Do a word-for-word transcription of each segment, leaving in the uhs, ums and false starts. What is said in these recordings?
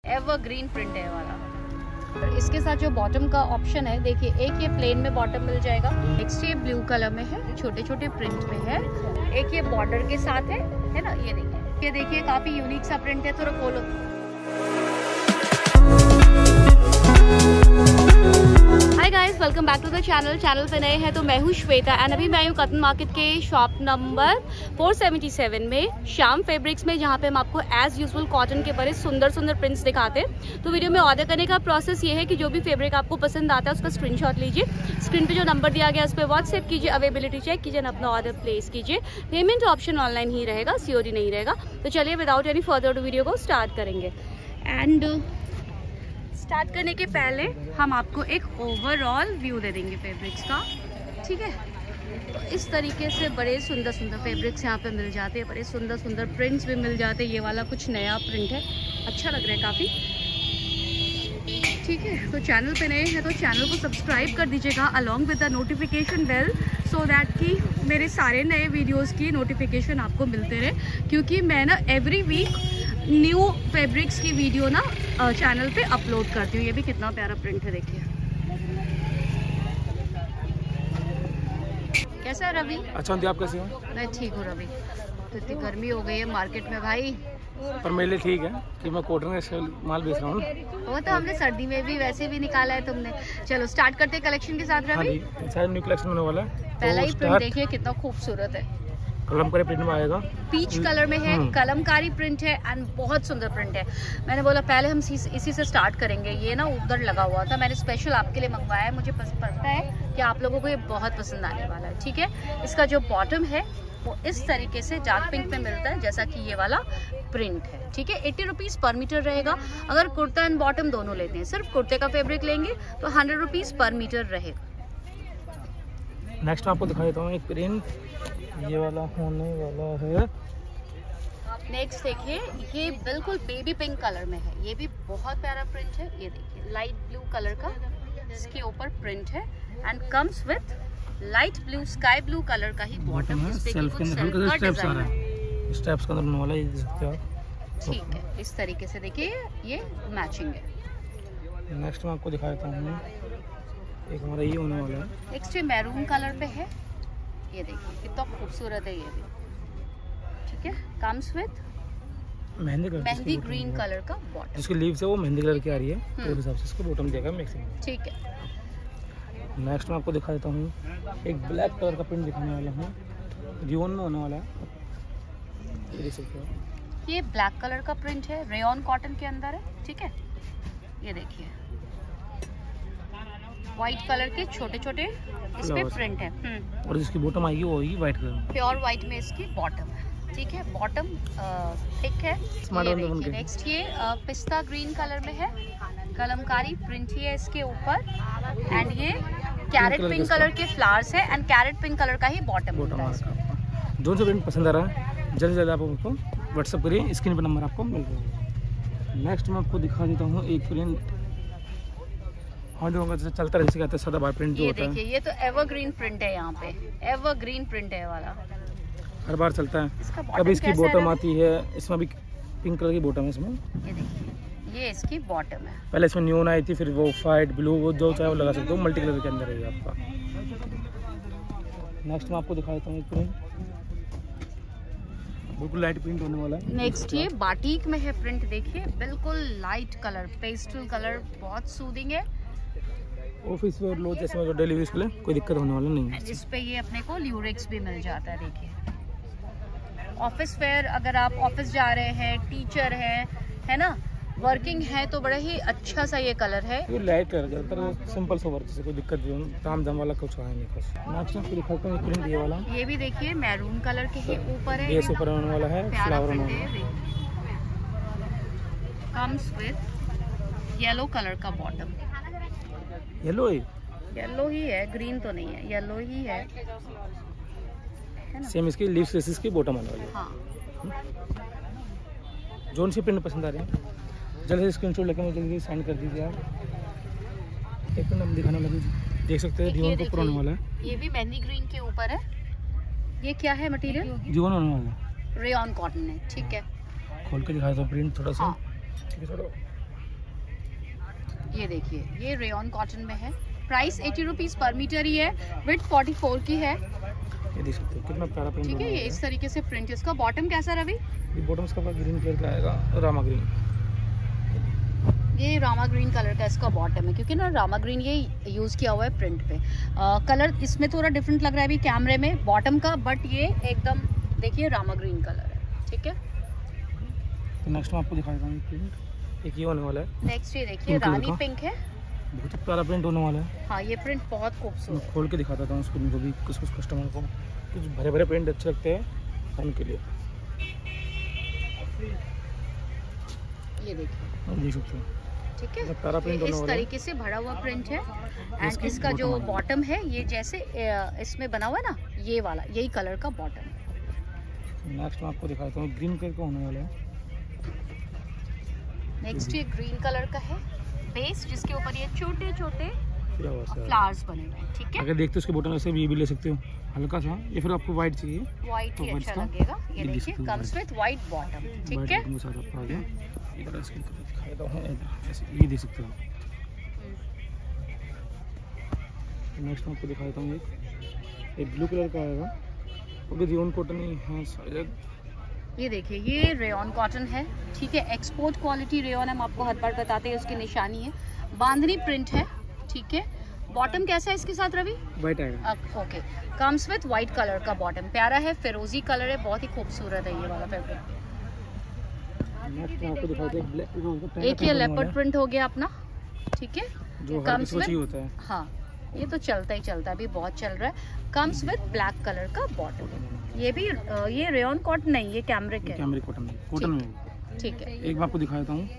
Evergreen print है वाला। इसके साथ जो बॉटम का ऑप्शन है देखिए, एक ये प्लेन में बॉटम मिल जाएगा, नेक्स्ट ये ब्लू कलर में है, छोटे छोटे प्रिंट में है, एक ये बॉर्डर के साथ है है ना। ये देखिए, ये देखिए काफी यूनिक सा प्रिंट है। थोड़ा खोलो। Hi guys, welcome back to the channel. Channel पे नए हैं तो मैं हूँ श्वेता एंड अभी मैं हूँ कॉटन मार्केट के शॉप नंबर चार सौ सतहत्तर में, श्याम फैब्रिक्स में, जहाँ पे हम आपको एज यूजुअल कॉटन के बड़े सुंदर सुंदर प्रिंट्स दिखाते हैं। तो वीडियो में ऑर्डर करने का प्रोसेस ये है कि जो भी फैब्रिक आपको पसंद आता है उसका स्क्रीनशॉट लीजिए, स्क्रीन पे जो नंबर दिया गया है उस पर व्हाट्सएप कीजिए, अवेलेबिलिटी चेक कीजिए, अपना ऑर्डर प्लेस कीजिए। पेमेंट ऑप्शन ऑनलाइन ही रहेगा, सीओडी नहीं रहेगा। तो चलिए विदाउट एनी फर्दर वीडियो को स्टार्ट करेंगे। एंड स्टार्ट करने के पहले हम आपको एक ओवरऑल व्यू दे देंगे फैब्रिक्स का, ठीक है। तो इस तरीके से बड़े सुंदर सुंदर फैब्रिक्स यहाँ पे मिल जाते हैं, बड़े सुंदर सुंदर प्रिंट्स भी मिल जाते हैं। ये वाला कुछ नया प्रिंट है, अच्छा लग रहा है काफ़ी, ठीक है। तो चैनल पे नए हैं तो चैनल को सब्सक्राइब कर दीजिएगा along with the notification bell, so that कि मेरे सारे नए वीडियोज़ की नोटिफिकेशन आपको मिलते रहे, क्योंकि मैं ना एवरी वीक न्यू फैब्रिक्स की वीडियो ना चैनल पे अपलोड करती हूँ। ये भी कितना प्यारा प्रिंट है, देखिए। कैसा है रवि? अच्छा हूँ, आप कैसे हो? मैं ठीक हूँ रवि। तो इतनी गर्मी हो गई है मार्केट में भाई, पर मेरे लिए ठीक है कि मैं कॉटन का माल बेच रहा हूँ। वो तो हमने सर्दी में भी वैसे भी निकाला है तुमने। चलो स्टार्ट करते हैं कलेक्शन के साथ रवि। हाँ जी, न्यू कलेक्शन होने वाला है। पहला ही प्रिंट देखिए कितना खूबसूरत है, कलमकारी प्रिंट में आएगा, पीच कलर में है, कलमकारी प्रिंट है एंड बहुत सुंदर प्रिंट है। मैंने बोला पहले हम इसी से स्टार्ट करेंगे। ये ना उधर लगा हुआ था, मैंने स्पेशल आपके लिए मंगवाया है। मुझे पता है कि आप लोगों को ये बहुत पसंद आने वाला है, ठीक है। इसका जो बॉटम है वो इस तरीके से डार्क पिंक में मिलता है, जैसा कि ये वाला प्रिंट है, ठीक है। एट्टी रुपीज़ पर मीटर रहेगा। अगर कुर्ता एंड बॉटम दोनों लेते हैं, सिर्फ कुर्ते का फैब्रिक लेंगे तो हंड्रेड रुपीज़ पर मीटर रहेगा। नेक्स्ट मैं आपको दिखा देता हूँ एक प्रिंट, ये वाला होने वाला है। नेक्स्ट देखिए, ये बिल्कुल बेबी पिंक कलर में है, ये भी बहुत प्यारा प्रिंट है। ये देखिए लाइट ब्लू कलर का इसके ऊपर प्रिंट है and comes with light blue sky blue colour का ही बॉटम है। सेल्फ के अंदर हल्का सा स्टेप्स आ रहा है, स्टेप्स का अंदर होने वाला है, ये देख सकते हो आप, ठीक है। इस तरीके से देखिए ये मैचिंग है। नेक्स्ट मैं आपको दिखा देता हूँ, एक हमारा ये होने वाला है। नेक्स्ट ये मैरून कलर पे है, ये देखिए कितना खूबसूरत है ये भी, ठीक है। Comes with mehndi colour, mehndi green colour का बॉटम, जिसकी लीव्स है वो मेहंदी कलर की आ रही है, तो उस हिसाब से इसको बॉटम देगा मैक्सिमम, ठीक है। नेक्स्ट मैं आपको दिखा देता हूँ एक ब्लैक कलर का प्रिंट दिखाने वाला हूँ, रियोन में होने वाला है, ये देख सकते हो। ये ब्लैक कलर का प्रिंट है, रेयॉन कॉटन के अंदर है, ठीक है। ये देखिए व्हाइट कलर के छोटे छोटे इस पे प्रिंट है, और जिसकी बॉटम आएगी वो होगी व्हाइट कलर, प्योर व्हाइट में इसकी बॉटम है, ठीक है। बॉटम थिक है। नेक्स्ट ये पिस्ता ग्रीन कलर में है, कलमकारी प्रिंट ही है इसके ऊपर एंड ये कैरेट पिंक कलर के फ्लावर्स है एंड कैरेट पिंक कलर का ही बॉटम बॉटम है। जो जो प्रिंट पसंद आ रहा है जल्दी जल्दी आप उसको व्हाट्सअप करिए, स्क्रीन पर नंबर आपको मिल जाएगा। नेक्स्ट मैं आपको दिखा देता हूँ एक प्रिंट, हाँ जो जैसे चलता है, जैसे कहते हैं सदाबहार प्रिंट जो होता है। देखिए ये तो एवरग्रीन प्रिंट है, यहाँ पे एवरग्रीन प्रिंट है वाला, हर बार चलता है। कभी इसकी बॉटम आती है, इसमें भी पिंक कलर की बॉटम है इसमें, ये देखिए ये इसकी बॉटम है। पहले इसमें न्यून आई थी, फिर वो वाइट ब्लू, वो जो चाहे वो लगा सकते हो, मल्टी कलर के अंदर है आपका। नेक्स्ट मैं आपको दिखा देता हूँ एक प्रिंट, बिल्कुल लाइट प्रिंट होने वाला है। नेक्स्ट ये बाटिक में है प्रिंट, देखिए बिल्कुल लाइट कलर, पेस्टल कलर, बहुत सूदिंग है। ऑफिस वेयर लो जैसे मतलब डेली यूज के लिए कोई दिक्कत होने वाला नहीं है। इस पे ये अपने को ल्यूरेक्स भी मिल जाता है, देखिए। ऑफिस वेयर अगर आप ऑफिस जा रहे हैं, टीचर है है ना, वर्किंग है, तो बड़ा ही अच्छा सा ये कलर है। ये लाइट कलर ज़्यादातर सिंपल सा वर्क, जैसे कोई दिक्कत नहीं, ताम झाम वाला कुछ है नहीं। बस नेक्स्ट आपको दिखाता हूँ प्रिंट ये वाला, ये भी देखिए मैरून कलर के ही ऊपर है, बेस ऊपर होने वाला है, फ्लावर होने वाला है। कम्स विथ येलो कलर का बॉटम, येलो है, येलो ही है, ग्रीन तो नहीं है, येलो ही है, है ना। सेम इसकी लीव्स जैसी की बॉटम आने वाली है। हाँ। जोन सी प्रिंट पसंद आ रही है जल्दी से स्क्रीनशॉट लेकर मुझे जल्दी सेंड कर दीजिए आप। एक मिनट हम दिखाने लगे, देख सकते हैं जीवन को पुराने वाला है, ये भी मेहंदी ग्रीन के ऊपर है। ये क्या है मटेरियल? जीवन होने वाला है, रेयॉन कॉटन है, ठीक है। खोल के दिखा दो प्रिंट थोड़ा सा, हाँ। ठीक है। थोड़ा ये देखिए ये रेयन कॉटन में है, price eighty rupees per metre ही है, विड्थ फोर्टी फोर की है। ये देख सकते हो कितना प्यारा प्रिंट। ठीक है, ये इस तरीके से प्रिंट है। इसका बॉटम कैसा रवि? ये बॉटम इसका ग्रीन कलर का आएगा, रामा ग्रीन। ये रामा ग्रीन कलर का इसका बॉटम है, क्योंकि ना रामा ग्रीन ये यूज़ किया हुआ है प्रिंट पे। आ, कलर इसमें थोड़ा डिफरेंट लग रहा है अभी कैमरे में बॉटम का, बट ये एकदम देखिए रामा ग्रीन कलर है। ठीक है, तो नेक्स्ट मैं आपको दिखाता हूँ प्रिंट, एक ये होने वाला है। नेक्स्ट ये देखिए रानी पिंक है, बहुत प्यारा प्रिंट होने वाला है। हाँ ये प्रिंट बहुत खूबसूरत है। खोल के दिखाता था उस प्रिंट को भी कुछ कुछ कस्टमर को, कुछ भरे भरे प्रिंट अच्छे लगते हैं पहन के लिए। ये देखिए देख सकते हो, ठीक है, प्यारा प्रिंट होने इस वाला है। तरीके से भरा हुआ प्रिंट है। एंड इसका जो बॉटम है ये जैसे इसमें बना हुआ है ना, ये वाला यही कलर का बॉटम है। नेक्स्ट मैं आपको दिखाता हूँ ग्रीन कलर का होने वाला है। नेक्स्ट ये ग्रीन कलर का है बेस, जिसके ऊपर ये छोटे छोटे फ्लावर्स बने हुए हैं। ठीक है, अगर देखते हो उसके बॉटम ऐसे भी ये भी ले सकते हो हल्का सा, या फिर आपको व्हाइट चाहिए व्हाइट तो ही white अच्छा का लगेगा। ये ये देखिए देखिए, कम्स विद व्हाइट बॉटम। ठीक व्हाइट है, बॉटम के साथ आपको आ गया। इधर इसके दिखाता हूँ ऐसे, ये देख सकते हो। नेक्स्ट मैं आपको दिखाता हूँ एक एक ब्लू कलर का आएगा, वो भी रेयन कॉटन ही है शायद। ये देखिए ये रेयन कॉटन है। ठीक है, एक्सपोर्ट क्वालिटी रेयन हम आपको हर बार बताते हैं, उसकी निशानी है। बांधनी प्रिंट है। ठीक है, बॉटम कैसा है इसके साथ रवि? व्हाइट आएगा। Okay, comes with white colour का बॉटम, प्यारा है, फिरोजी कलर है, बहुत ही खूबसूरत है ये वाला फैब्रिक। नेक्स्ट मैं आपको दिखाता हूँ ब्लैक, एक ये लेपर्ड प्रिंट हो गया अपना। ठीक है, जो कम्स विद विद, होता है। हाँ ये तो चलता ही चलता है, अभी बहुत चल रहा है। कम्स विद ब्लैक कलर का बॉटम। ये भी ये रेयन कॉटन नहीं, ये कैमरिक है, कैमरिक कॉटन में, कॉटन में। ठीक है, एक मैं आपको दिखाता हूँ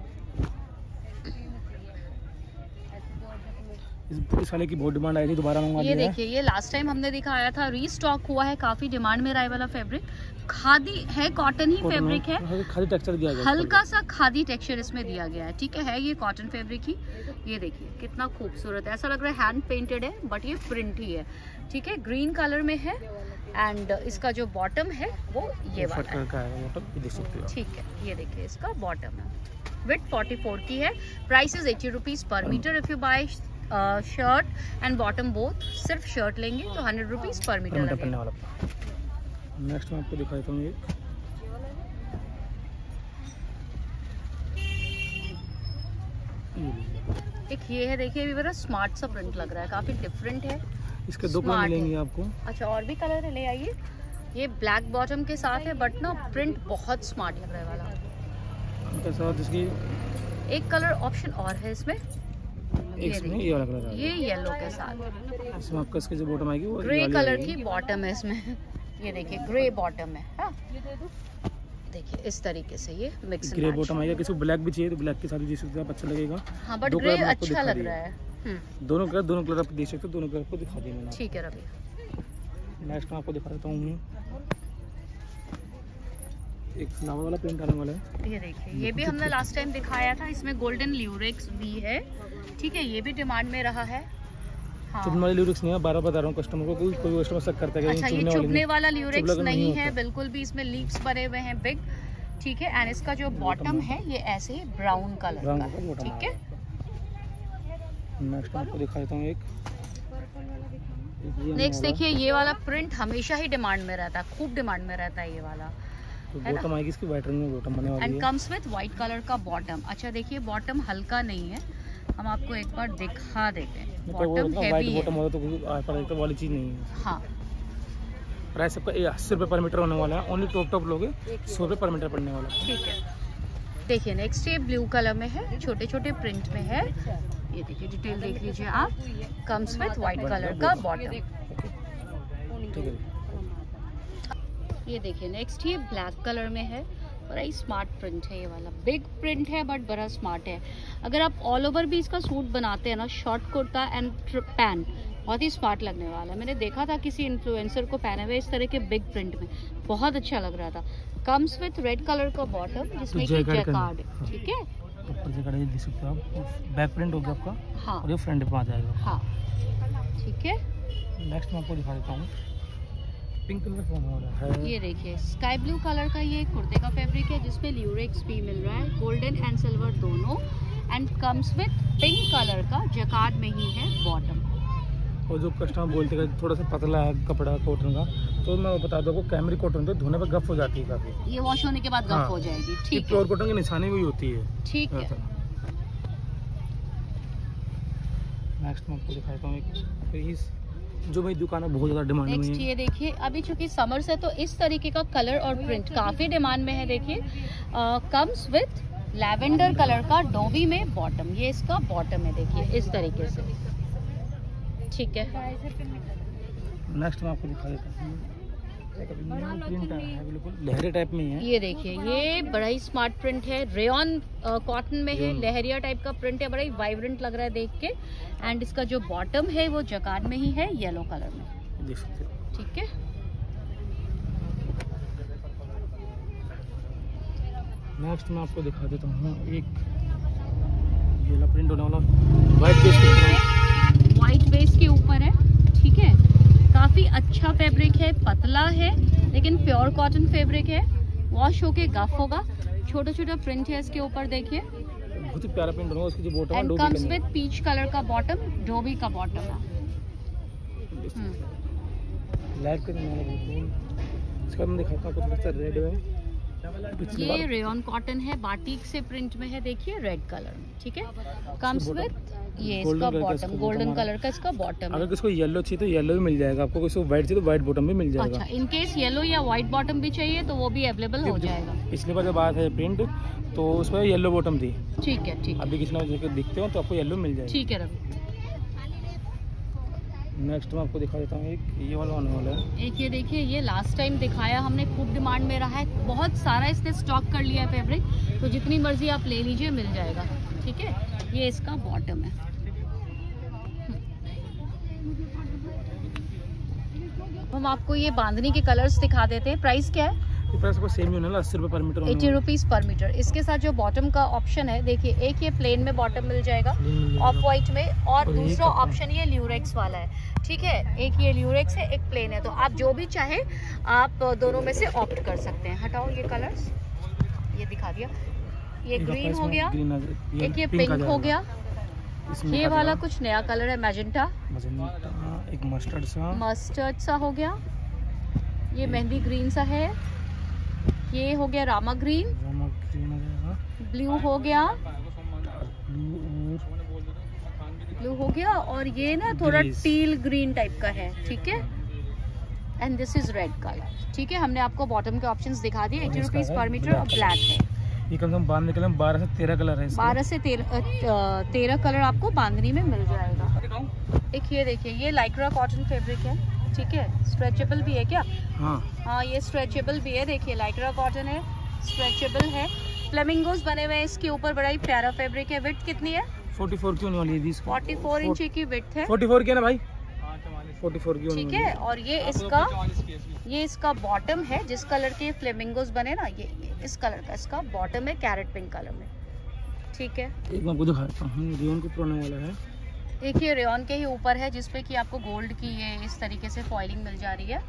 इस, इस वाले की बहुत डिमांड आई थी, दोबारा मंगवा ये लिया है। देखिए ये लास्ट टाइम हमने दिखाया था, रीस्टॉक हुआ है, काफी डिमांड में रहा है वाला फैब्रिक। खादी है, कॉटन ही फैब्रिक है, खाली टेक्सचर दिया गया है, हल्का सा खादी टेक्सचर इसमें दिया गया है। ठीक है, है ये कॉटन फैब्रिक ही। ये देखिए कितना खूबसूरत है, ऐसा लग रहा है हैंड पेंटेड है, बट ये प्रिंट ही है। ठीक है, ग्रीन कलर में है। एंड इसका जो बॉटम है वो ये वाला है। का है बॉटम, ये देख सकते हो। ठीक है, ये देखिए इसका बॉटम है, विथ फोर्टी फोर की है, price is eighty rupees per metre. If you buy shirt and bottom both, सिर्फ शर्ट लेंगे तो हंड्रेड रुपीज पर मीटर लगेगा। वाला। नेक्स्ट मैं आपको दिखाता हूँ एक एक ये है, देखिए ये बड़ा स्मार्ट सा प्रिंट लग रहा है, काफी डिफरेंट है। इसके दो कलर मिलेंगे आपको। अच्छा, और भी कलर है, ले आइए। ये ब्लैक बॉटम के साथ है, बट ना प्रिंट बहुत स्मार्ट लग रहा है वाला। इनके साथ इसकी एक कलर ऑप्शन और है इसमें, एक इसमें ये वाला कलर ये येलो के साथ। इसमें आपका इसकी जो बॉटम आएगी वो ग्रे कलर की बॉटम है इसमें। ये देखिए ग्रे बॉटम है, हाँ? देखिए इस तरीके से ये मिक्स ग्रे बॉटम आएगा। किसी को ब्लैक भी चाहिए तो ब्लैक के साथ भी देख सकते हो आप, अच्छा लगेगा। हाँ, बट ग्रे अच्छा लग रहा है। दोनों कलर दोनों कलर आप देख सकते हो, दोनों कलर आपको दिखा दिया मैंने। ठीक है रवि, नेक्स्ट मैं आपको दिखा देता हूँ एक फ्लावर वाला प्रिंट आने वाला है। ये देखिए ये भी हमने लास्ट टाइम दिखाया था, इसमें गोल्डन ल्यूरेक्स भी है। ठीक है, ये भी डिमांड में रहा है। हाँ। चुभने वाली ल्यूरेक्स नहीं है, बार बार बता रहा हूँ कस्टमर को, कोई कोई कस्टमर शक करता है। अच्छा, ये चुभने वाला ल्यूरेक्स नहीं है होता। बिल्कुल भी, इसमें लीव्स बने हुए हैं बिग। ठीक है, एंड इसका जो बॉटम है ये ऐसे ही ब्राउन कलर का है। ठीक है, नेक्स्ट आपको दिखा देता हूँ एक नेक्स्ट देखिए ये वाला प्रिंट हमेशा ही डिमांड में रहता है, खूब डिमांड में रहता है ये वाला। तो बॉटम आएगी इसकी व्हाइट रंग में बॉटम बने वाली है, and comes with white colour का बॉटम। अच्छा देखिए बॉटम हल्का नहीं है, हम आपको एक बार दिखा देते हैं। बॉटम हैवी है, बॉटम होता तो वाली चीज नहीं है। हाँ, प्राइस आपका अस्सी रुपये पर मीटर होने वाला है, ओनली टॉप टॉप लोगे सौ रुपये पर मीटर पड़ने वाला है। ठीक है, देखिए नेक्स्ट ये ब्लू कलर में है, छोटे छोटे प्रिंट में है। ये देखिए डिटेल देख लीजिए आप, कम्स विद व्हाइट कलर का बॉटम। ठीक है, ये देखिए नेक्स्ट ये ब्लैक कलर में है, बड़ा ही स्मार्ट प्रिंट है ये वाला, बिग प्रिंट है बट बड़ा स्मार्ट है। अगर आप ऑल ओवर भी इसका सूट बनाते हैं ना, शॉर्ट कुर्ता एंड पैंट, बहुत ही स्मार्ट लगने वाला है। मैंने देखा था किसी इन्फ्लुएंसर को पहने हुए इस तरह के बिग प्रिंट में, बहुत अच्छा लग रहा था। कम्स विथ रेड कलर का बॉटम, जिसमें कि जैकार्ड है। ठीक है, ऊपर जैकार्ड ये देख सकते हो आप, बैक प्रिंट हो गया आपका। हाँ, और ये फ्रंट पे आ जाएगा। हाँ, ठीक है। नेक्स्ट मैं आपको दिखा देता हूँ पिंक कलर का होने वाला है। ये देखिए स्काई ब्लू कलर का ये कुर्ते का फैब्रिक है, जिसमें ल्यूरेक्स भी मिल रहा है, गोल्डन एंड सिल्वर दोनों, and comes with pink colour का जकार्ड में ही है बॉटम। और जो कस्टमर बोलते हैं थोड़ा सा पतला है कपड़ा कॉटन का, तो मैं बता दूँ कैमरी कॉटन तो धोने पर गफ हो जाती है काफी, ये वॉश होने के बाद गफ हाँ, हो जाएगी। ठीक है, प्योर कॉटन की निशानी भी होती है। ठीक है। नेक्स्ट मैं आपको दिखाता हूँ एक पीस जो मेरी दुकान में बहुत ज़्यादा डिमांड में है। नेक्स्ट ये देखिए, अभी चूंकि समर्स है तो इस तरीके का कलर और प्रिंट काफी डिमांड में है। देखिए कम्स विथ लैवेंडर कलर का डोवी में बॉटम, ये इसका बॉटम है देखिए इस तरीके से। ठीक है, नेक्स्ट मैं आपको दिखा देता हूँ प्रिंट है बिल्कुल लहरे टाइप में है। ये देखिए ये बड़ा ही स्मार्ट प्रिंट है, रेयन कॉटन में है, लहरिया टाइप का प्रिंट है, बड़ा ही वाइब्रेंट लग रहा है देख के। एंड इसका जो बॉटम है वो जकार्ड में ही है, येलो कलर में। देख सकते हो। ठीक है, नेक्स्ट मैं आपको दिखा देता हूँ एक ये वाला प्रिंट होने वाला व्हाइट बेस के व्हाइट बेस के ऊपर है। ठीक है, काफी अच्छा फैब्रिक है, पतला है लेकिन प्योर कॉटन फैब्रिक है, वॉश होके गफ होगा। छोटा छोटा प्रिंट है इसके ऊपर देखिए, बहुत ही प्यारा प्रिंट होगा। उसकी जो बॉटम है and comes with peach colour का बॉटम, डोबी का बॉटम है। लाइट के इसका मैं दिखाता हूँ थोड़ा सा रेड है, ये रेयन कॉटन है, बाटिक से प्रिंट में है देखिए रेड कलर में। ठीक है, कम्स विद ये इसका बॉटम, गोल्डन कलर का इसका बॉटम। अगर किसको येलो चाहिए तो येलो भी मिल जाएगा आपको, किसी को व्हाइट चाहिए तो व्हाइट बॉटम भी मिल जाएगा। अच्छा, इन केस येलो या व्हाइट बॉटम भी चाहिए तो वो भी अवेलेबल हो जाएगा। पिछली बार जब बात है प्रिंट तो उसमें येलो बॉटम थी। ठीक है, ठीक है, अभी किसी ने दिखते हो तो आपको येलो मिल जाएगा। ठीक है रवि। नेक्स्ट मैं आपको दिखा देता हूँ एक ये वाला आने वाला है। एक ये देखिए, ये लास्ट टाइम दिखाया हमने, खूब डिमांड में रहा है, बहुत सारा इसने स्टॉक कर लिया है फैब्रिक, तो जितनी मर्जी आप ले लीजिए मिल जाएगा। ठीक है, ये इसका बॉटम है। हम आपको ये बांधनी के कलर्स दिखा देते हैं। प्राइस क्या है? प्राइस को सेम ही होना है, अस्सी रुपये पर मीटर, अस्सी रुपीस पर मीटर। इसके साथ जो बॉटम का ऑप्शन है देखिए, एक ये प्लेन में बॉटम मिल जाएगा ऑफ वाइट में, और, और दूसरा ऑप्शन ये ल्यूरेक्स वाला है। ठीक है, एक ये ल्यूरेक्स है, एक प्लेन है, तो आप जो भी चाहे आप दोनों में से ऑप्ट कर सकते हैं। हटाओ ये कलर्स, ये दिखा दिया, ये ग्रीन हो गया, एक ये पिंक हो गया, ये वाला कुछ नया कलर है मैजेंटा, एक मस्टर्ड सा मस्टर्ड सा हो गया, ये मेहंदी ग्रीन सा है, ये हो गया रामा ग्रीन, रामा ग्रीन हो गया, ब्लू हो गया, ब्लू ब्लू हो गया, और ये ना थोड़ा टील ग्रीन टाइप का है। ठीक है, and this is red colour. ठीक है, हमने आपको बॉटम के ऑप्शंस दिखा दिए। एटी रुपीज पर मीटर और ब्लैक है। ये कम से कम बांधने के लिए बारह से तेरह कलर है, बारह से तेरह तेरह कलर आपको बांधनी में मिल जाएगा। एक ये देखिए, ये लाइक्रा कॉटन फैब्रिक है। ठीक है, स्ट्रेचेबल भी है क्या? हाँ हाँ, ये स्ट्रेचेबल भी है। देखिए लाइक्रा कॉटन है, स्ट्रेचेबल है, फ्लेमिंगोस बने हुए हैं इसके ऊपर, बड़ा ही प्यारा फैब्रिक है। विड्थ कितनी है? चौवालीस की होने वाली है, चौवालीस इंच की विड्थ है। चौवालीस की है ना भाई? चौवालीस की होने ठीक है, और ये इसका ये इसका बॉटम है, जिस कलर के फ्लेमिंगोस बने ना, ये, ये इस कलर का इसका बॉटम है, कैरेट पिंक कलर में। ठीक है, एक मैं आपको दिखाता हूँ, रेयन को पुराने वाला है। एक ये रेयन के ही ऊपर है, जिसपे कि आपको गोल्ड की ये इस तरीके से फॉइलिंग मिल जा रही है।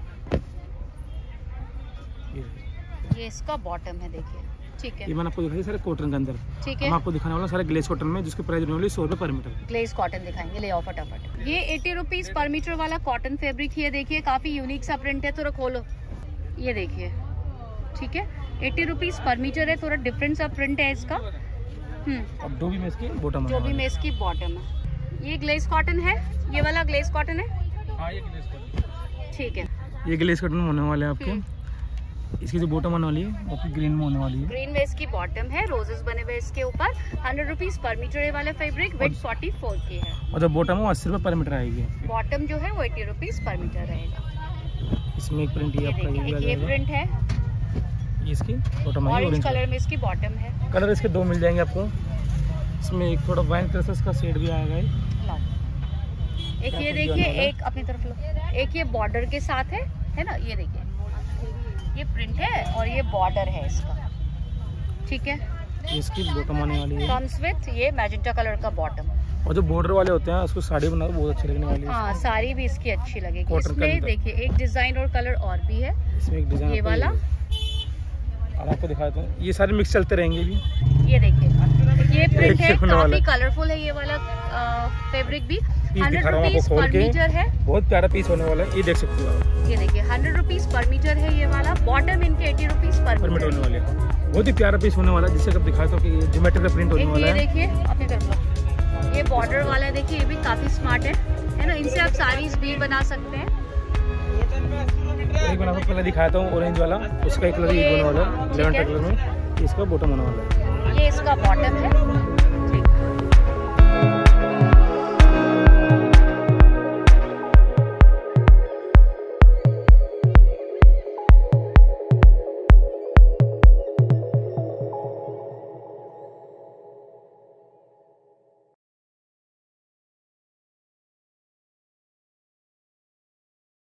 ये इसका बॉटम है देखिए। ठीक है, ये मैंने आपको दिखाई सारे कॉटन के अंदर। ठीक है, हम आपको दिखाने वाला सारे ग्लेस कॉटन में, जिसकी प्राइस होने वाली सौ रुपये पर मीटर। ग्लेस कॉटन दिखाएंगे, ले आओ फटाफट। ये एटी रुपीज पर मीटर वाला कॉटन फैब्रिक, ये देखिए काफी यूनिक सा प्रिंट है, थोड़ा खोलो, ये देखिए। ठीक है, एटी रुपीज पर मीटर है, थोड़ा डिफरेंट सा प्रिंट है इसका। हम्म, अब डोबी में इसकी बॉटम है, डोबी में इसकी बॉटम है। ये ग्लेस कॉटन है, ये वाला ग्लेस कॉटन है। हाँ, ये ग्लेस कॉटन। ठीक है, ये ग्लेस कॉटन होने वाले हैं आपके। इसकी जो बॉटम होने वाली है वो ग्रीन में होने वाली है। ग्रीन में इसकी बॉटम है, रोजेस बने हुए इसके ऊपर। हंड्रेड रुपीज पर मीटर ये वाला फैब्रिक, विथ फोर्टी फोर की है। और जो बॉटम है वो अस्सी रुपये पर मीटर आएगी। बॉटम जो है वो एटी रुपीज पर मीटर रहेगा। इसमें एक प्रिंट ये आपका ये ये प्रिंट है, ये इसकी बॉटम है, ऑरेंज कलर में इसकी बॉटम है। कलर इसके दो मिल जाएंगे आपको। इसमें एक थोड़ा वाइन कलर का शेड भी आएगा। एक ये देखिए, एक अपनी तरफ लो, एक ये बॉर्डर के साथ है है ना, ये देखिए ये प्रिंट है और ये बॉर्डर है इसका। ठीक है, इसकी बॉटम आने वाली है, कम्स विथ ये मैजेंटा कलर का बॉटम। और जो बॉर्डर वाले होते हैं उसको साड़ी बना बहुत अच्छी लगने वाली है। हाँ, साड़ी भी इसकी अच्छी लगेगी। इसमें देखिए एक डिजाइन और कलर और भी है, इसमें एक डिजाइन ये वाला। और आपको दिखाता हूँ, ये सारे मिक्स चलते रहेंगे भी। ये देखिए ये प्रिंट है, काफी कलरफुल है ये वाला फैब्रिक भी। हंड्रेड रुपीज पर मीटर है, बहुत प्यारा पीस होने वाला है। ये देख सकते हो आप, ये देखिए हंड्रेड रुपीज पर मीटर है ये वाला। बॉटम इनके एटी रुपीज पर मीटर होने वाले, बहुत ही प्यारा पीस होने वाला है, जिससे आप दिखाते हो कि ज्योमेट्री का प्रिंट होने वाला है। ये देखिए अपनी तरफ ये बॉर्डर वाला है, देखिए ये भी काफी स्मार्ट है, है ना। इनसे आप साड़ीज भी बना सकते हैं। एक बार आपको कलर दिखाता हूँ, ऑरेंज वाला, उसका एक कलर ये होने वाला है, लेवेंडर कलर में। इसका बॉटम होने वाला है, ये इसका बॉटम है।